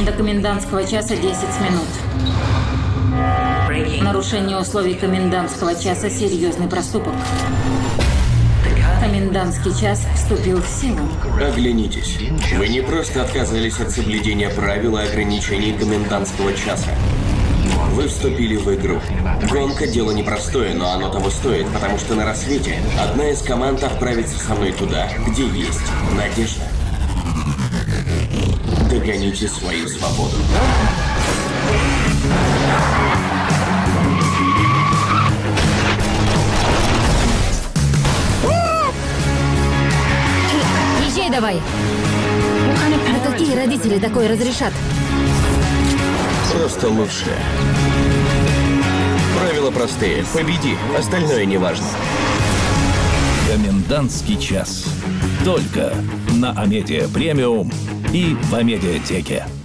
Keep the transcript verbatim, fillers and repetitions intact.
До комендантского часа десять минут. Нарушение условий комендантского часа – серьезный проступок. Комендантский час вступил в силу. Оглянитесь. Вы не просто отказались от соблюдения правил и ограничений комендантского часа. Вы вступили в игру. Гонка – дело непростое, но оно того стоит, потому что на рассвете одна из команд отправится со мной туда, где есть надежда. Догоните свою свободу. Езжай давай. А какие родители такое разрешат? Просто лучше. Правила простые. Победи, остальное не важно. Комендантский час. Только на Амедиа Премиум и в Амедиатеке.